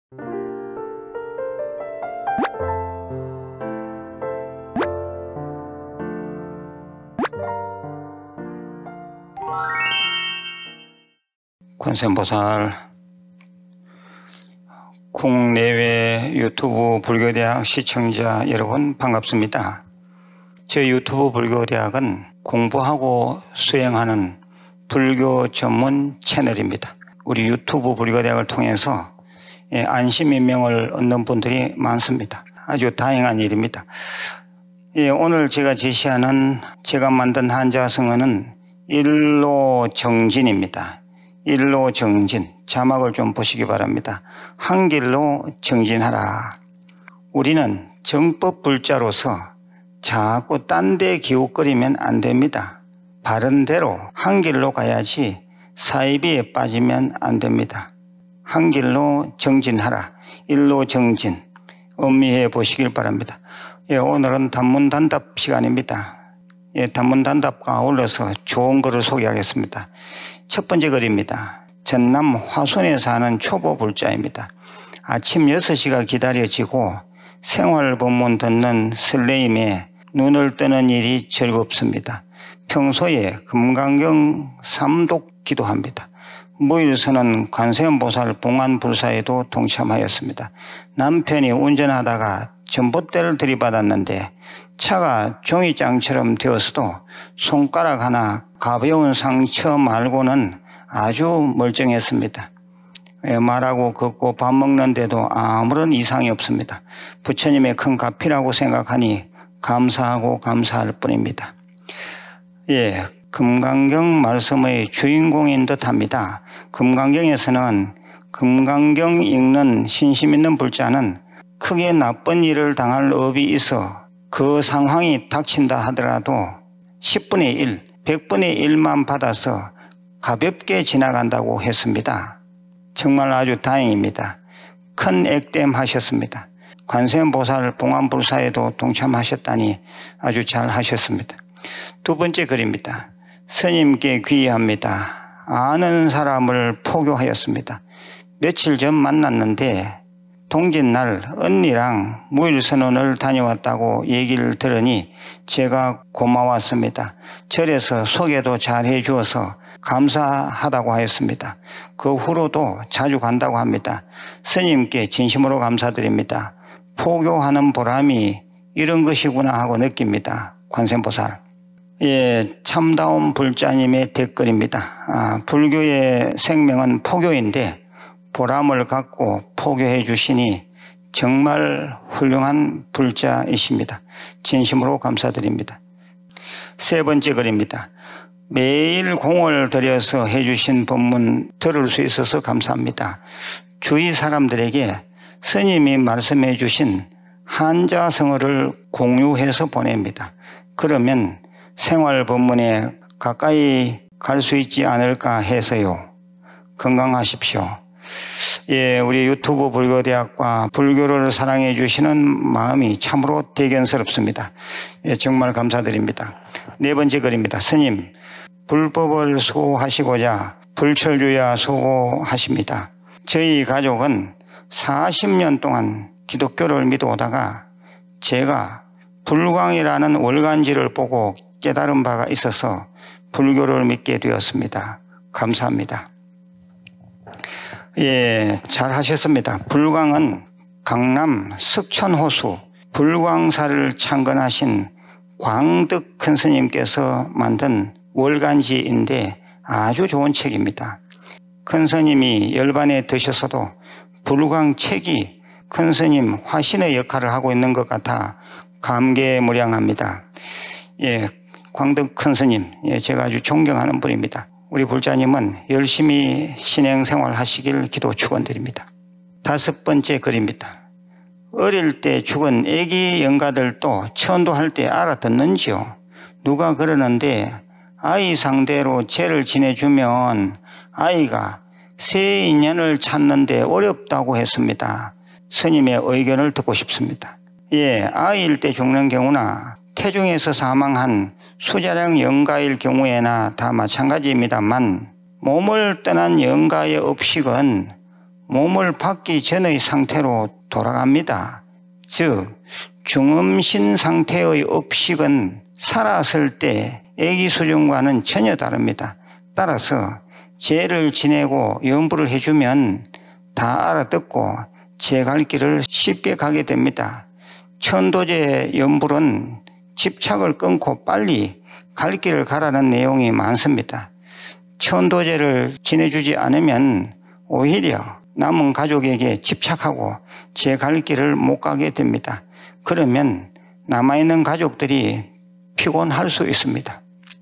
관세음보살, 국내외 유튜브 불교대학 시청자 여러분 반갑습니다. 저희 유튜브 불교대학은 공부하고 수행하는 불교 전문 채널입니다. 우리 유튜브 불교대학을 통해서 안심인명을 얻는 분들이 많습니다. 아주 다행한 일입니다. 오늘 제가 제시하는 제가 만든 한자성어는 일로정진입니다. 일로정진, 자막을 좀 보시기 바랍니다. 한 길로 정진하라. 우리는 정법불자로서 자꾸 딴 데 기웃거리면 안 됩니다. 바른 대로 한 길로 가야지 사이비에 빠지면 안 됩니다. 한 길로 정진하라. 일로정진, 음미해 보시길 바랍니다. 오늘은 단문단답 시간입니다. 단문단답과 아울러서 좋은 글을 소개하겠습니다. 첫 번째 글입니다. 전남 화순에 사는 초보불자입니다. 아침 6시가 기다려지고 생활법문 듣는 설레임에 눈을 뜨는 일이 즐겁습니다. 평소에 금강경 3독 기도합니다. 무일서는 관세음보살 봉안불사에도 동참하였습니다. 남편이 운전하다가 전봇대를 들이받았는데 차가 종이장처럼 되었어도 손가락 하나 가벼운 상처 말고는 아주 멀쩡했습니다. 말하고 걷고 밥 먹는데도 아무런 이상이 없습니다. 부처님의 큰 가피라고 생각하니 감사하고 감사할 뿐입니다. 금강경 말씀의 주인공인 듯합니다. 금강경에서는 금강경 읽는 신심 있는 불자는 크게 나쁜 일을 당할 업이 있어 그 상황이 닥친다 하더라도 10분의 1, 100분의 1만 받아서 가볍게 지나간다고 했습니다. 정말 아주 다행입니다. 큰 액땜 하셨습니다. 관세음보살 봉안불사에도 동참하셨다니 아주 잘 하셨습니다. 두 번째 글입니다. 스님께 귀의합니다. 아는 사람을 포교하였습니다. 며칠 전 만났는데 동짓날 언니랑 무일선언을 다녀왔다고 얘기를 들으니 제가 고마웠습니다. 절에서 소개도 잘 해주어서 감사하다고 하였습니다. 그 후로도 자주 간다고 합니다. 스님께 진심으로 감사드립니다. 포교하는 보람이 이런 것이구나 하고 느낍니다. 관세음보살. 참다운 불자님의 댓글입니다. 불교의 생명은 포교인데 보람을 갖고 포교해 주시니 정말 훌륭한 불자이십니다. 진심으로 감사드립니다. 세 번째 글입니다. 매일 공을 들여서 해주신 법문 들을 수 있어서 감사합니다. 주위 사람들에게 스님이 말씀해 주신 한자성어를 공유해서 보냅니다. 그러면 생활 법문에 가까이 갈 수 있지 않을까 해서요. 건강하십시오. 우리 유튜브 불교대학과 불교를 사랑해 주시는 마음이 참으로 대견스럽습니다. 정말 감사드립니다. 네 번째 글입니다. 스님, 불법을 수호하시고자 불철주야 수호하십니다. 저희 가족은 40년 동안 기독교를 믿어오다가 제가 불광이라는 월간지를 보고 깨달은 바가 있어서 불교를 믿게 되었습니다. 감사합니다. 잘 하셨습니다. 불광은 강남 석천호수 불광사를 창건하신 광득 큰 스님께서 만든 월간지인데 아주 좋은 책입니다. 큰 스님이 열반에 드셨어도 불광 책이 큰 스님 화신의 역할을 하고 있는 것 같아 감개무량합니다. 광득 큰 스님, 제가 아주 존경하는 분입니다. 우리 불자님은 열심히 신행생활 하시길 기도 축원드립니다. 다섯 번째 글입니다. 어릴 때 죽은 애기 영가들도 천도할 때 알아듣는지요? 누가 그러는데 아이 상대로 죄를 지내주면 아이가 새 인연을 찾는데 어렵다고 했습니다. 스님의 의견을 듣고 싶습니다. 아이일 때 죽는 경우나 태중에서 사망한 수자량 영가일 경우에나 다 마찬가지입니다만 몸을 떠난 영가의 업식은 몸을 받기 전의 상태로 돌아갑니다. 즉 중음신 상태의 업식은 살았을 때 아기 수준과는 전혀 다릅니다. 따라서 제를 지내고 연부를 해주면 다 알아듣고 제 갈 길을 쉽게 가게 됩니다. 천도제 연불은 집착을 끊고 빨리 갈 길을 가라는 내용이 많습니다. 천도제를 지내주지 않으면 오히려 남은 가족에게 집착하고 제 갈 길을 못 가게 됩니다. 그러면 남아있는 가족들이 피곤할 수 있습니다.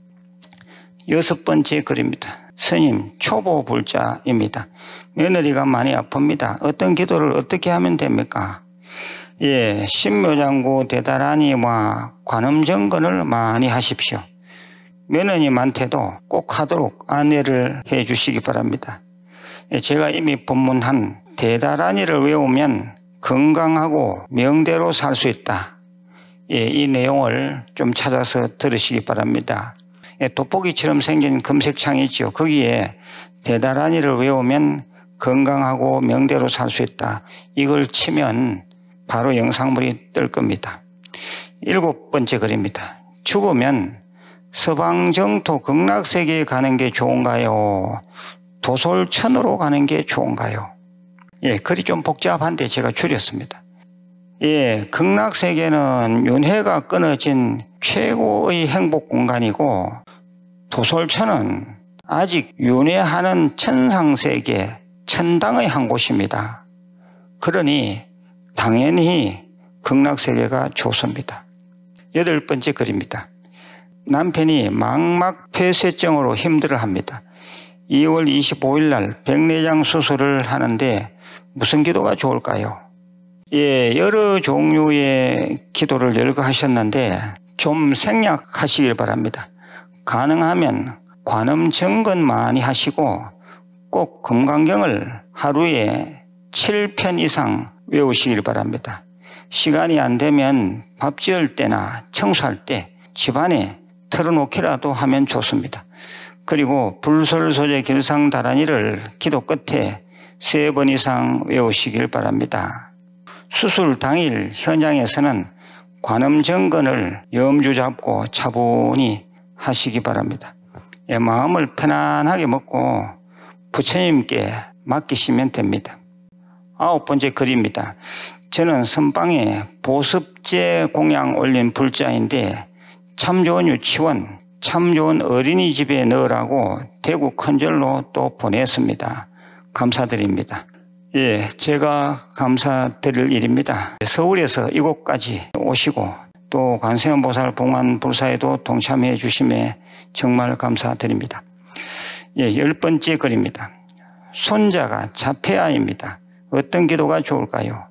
6번째 글입니다. 스님, 초보 불자입니다. 며느리가 많이 아픕니다. 어떤 기도를 어떻게 하면 됩니까? 신묘장구 대다라니와 관음정건을 많이 하십시오. 며느님한테도 꼭 하도록 안내를 해 주시기 바랍니다. 제가 이미 법문한 대다라니를 외우면 건강하고 명대로 살 수 있다. 이 내용을 좀 찾아서 들으시기 바랍니다. 돋보기처럼 생긴 검색창이 있죠. 거기에 대다라니를 외우면 건강하고 명대로 살 수 있다. 이걸 치면 바로 영상물이 뜰 겁니다. 7번째 글입니다. 죽으면 서방정토 극락세계에 가는 게 좋은가요? 도솔천으로 가는 게 좋은가요? 글이 좀 복잡한데 제가 줄였습니다. 극락세계는 윤회가 끊어진 최고의 행복 공간이고 도솔천은 아직 윤회하는 천상세계, 천당의 한 곳입니다. 그러니 당연히 극락세계가 좋습니다. 8번째 글입니다. 남편이 망막폐쇄증으로 힘들어합니다. 2월 25일 날 백내장 수술을 하는데 무슨 기도가 좋을까요? 여러 종류의 기도를 열거하셨는데 좀 생략하시길 바랍니다. 가능하면 관음정건 많이 하시고 꼭 금강경을 하루에 7편 이상 외우시길 바랍니다. 시간이 안 되면 밥 지을 때나 청소할 때 집안에 틀어놓기라도 하면 좋습니다. 그리고 불설소재 길상다라니를 기도 끝에 3번 이상 외우시길 바랍니다. 수술 당일 현장에서는 관음정건을 염주 잡고 차분히 하시기 바랍니다. 마음을 편안하게 먹고 부처님께 맡기시면 됩니다. 9번째 글입니다. 저는 선방에 보습제 공양 올린 불자인데 참 좋은 유치원, 참 좋은 어린이집에 넣으라고 대구 큰절로 또 보냈습니다. 감사드립니다. 제가 감사드릴 일입니다. 서울에서 이곳까지 오시고 또 관세음보살 봉안 불사에도 동참해 주심에 정말 감사드립니다. 10번째 글입니다. 손자가 자폐아입니다. 어떤 기도가 좋을까요?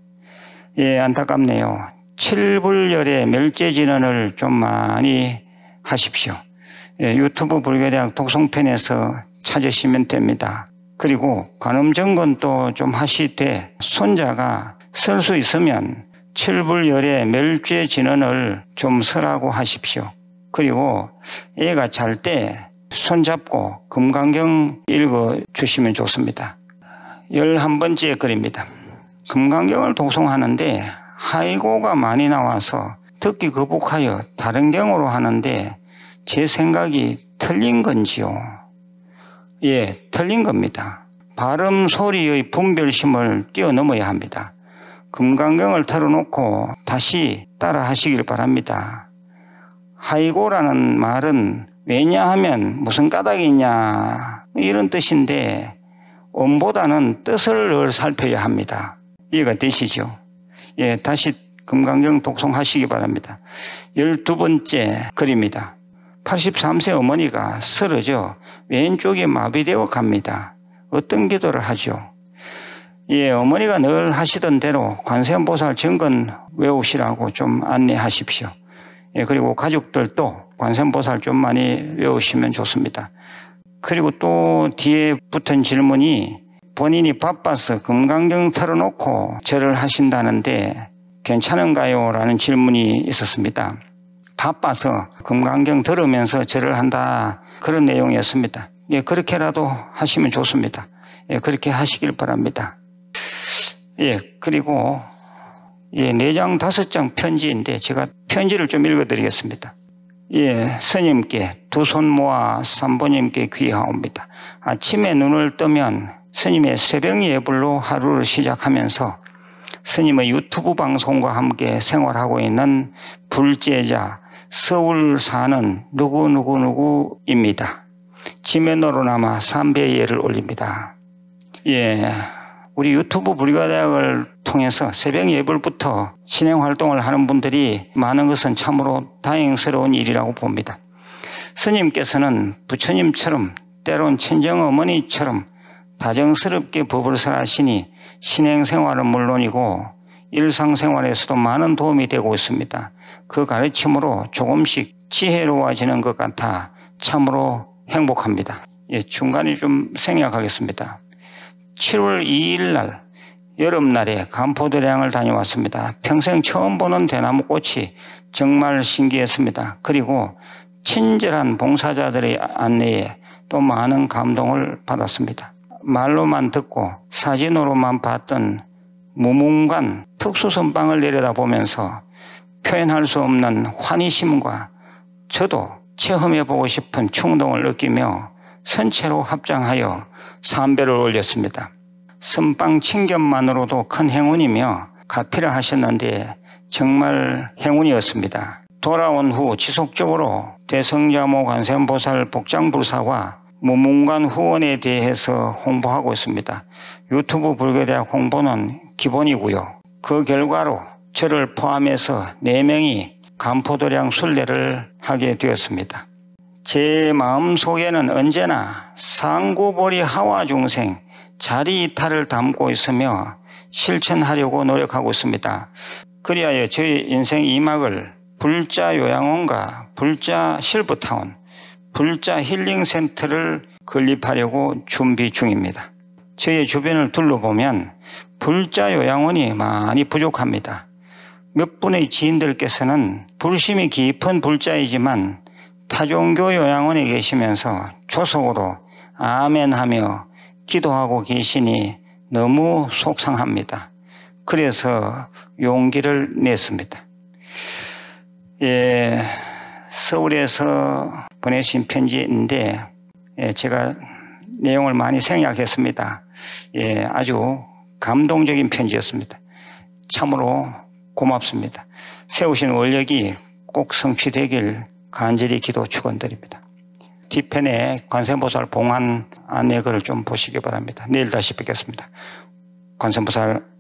안타깝네요. 7불열의 멸제진언을 좀 많이 하십시오. 유튜브 불교대학 독송편에서 찾으시면 됩니다. 그리고 관음정건도 좀 하시되 손자가 쓸 수 있으면 7불열의 멸죄진언을 좀 쓰라고 하십시오. 그리고 애가 잘 때 손잡고 금강경 읽어주시면 좋습니다. 11번째 글입니다. 금강경을 독송하는데 하이고가 많이 나와서 듣기 거북하여 다른 경으로 하는데 제 생각이 틀린 건지요? 틀린 겁니다. 발음 소리의 분별심을 뛰어넘어야 합니다. 금강경을 틀어놓고 다시 따라 하시길 바랍니다. 하이고라는 말은 왜냐하면 무슨 까닭이 있냐 이런 뜻인데 음보다는 뜻을 살펴야 합니다. 이해가 되시죠? 다시 금강경 독송하시기 바랍니다. 12번째 글입니다. 83세 어머니가 쓰러져 왼쪽이 마비되어 갑니다. 어떤 기도를 하죠? 어머니가 늘 하시던 대로 관세음보살 정건 외우시라고 좀 안내하십시오. 그리고 가족들도 관세음보살 좀 많이 외우시면 좋습니다. 그리고 또 뒤에 붙은 질문이 본인이 바빠서 금강경 틀어놓고 절을 하신다는데 괜찮은가요? 라는 질문이 있었습니다. 바빠서 금강경 들으면서 절을 한다 그런 내용이었습니다. 그렇게라도 하시면 좋습니다. 그렇게 하시길 바랍니다. 예, 그리고 4장 5장 편지인데 제가 편지를 좀 읽어드리겠습니다. 예, 스님께 두 손 모아 삼보님께 귀하옵니다. 아침에 눈을 뜨면 스님의 새벽 예불로 하루를 시작하면서 스님의 유튜브 방송과 함께 생활하고 있는 불제자 서울 사는 누구누구누구입니다. 지면으로나마 삼배예를 올립니다. 예, 우리 유튜브 불가대학을 통해서 새벽 예불부터 신행 활동을 하는 분들이 많은 것은 참으로 다행스러운 일이라고 봅니다. 스님께서는 부처님처럼 때론 친정어머니처럼 다정스럽게 법을 설하시니 신행생활은 물론이고 일상생활에서도 많은 도움이 되고 있습니다. 그 가르침으로 조금씩 지혜로워지는 것 같아 참으로 행복합니다. 예, 중간에 좀 생략하겠습니다. 7월 2일 날 여름날에 간포도량을 다녀왔습니다. 평생 처음 보는 대나무꽃이 정말 신기했습니다. 그리고 친절한 봉사자들의 안내에 또 많은 감동을 받았습니다. 말로만 듣고 사진으로만 봤던 무문관 특수선방을 내려다보면서 표현할 수 없는 환희심과 저도 체험해보고 싶은 충동을 느끼며 선체로 합장하여 삼배를 올렸습니다. 선방 친견만으로도 큰 행운이며 가피라 하셨는데 정말 행운이었습니다. 돌아온 후 지속적으로 대성자모 관세음보살 복장불사와 무문관 후원에 대해서 홍보하고 있습니다. 유튜브 불교대학 홍보는 기본이고요. 그 결과로 저를 포함해서 4명이 간포도량 순례를 하게 되었습니다. 제 마음속에는 언제나 상구보리 하와 중생 자리이탈을 담고 있으며 실천하려고 노력하고 있습니다. 그리하여 저희 인생 2막을 불자 요양원과 불자 실버타운, 불자 힐링센터를 건립하려고 준비 중입니다. 저희 주변을 둘러보면 불자 요양원이 많이 부족합니다. 몇 분의 지인들께서는 불심이 깊은 불자이지만 타종교 요양원에 계시면서 조속으로 아멘하며 기도하고 계시니 너무 속상합니다. 그래서 용기를 냈습니다. 예, 서울에서 보내신 편지인데 제가 내용을 많이 생략했습니다. 예, 아주 감동적인 편지였습니다. 참으로 고맙습니다. 세우신 원력이 꼭 성취되길 간절히 기도 축원드립니다. 뒤편에 관세음보살 봉안 안내글을 좀 보시기 바랍니다. 내일 다시 뵙겠습니다. 관세음보살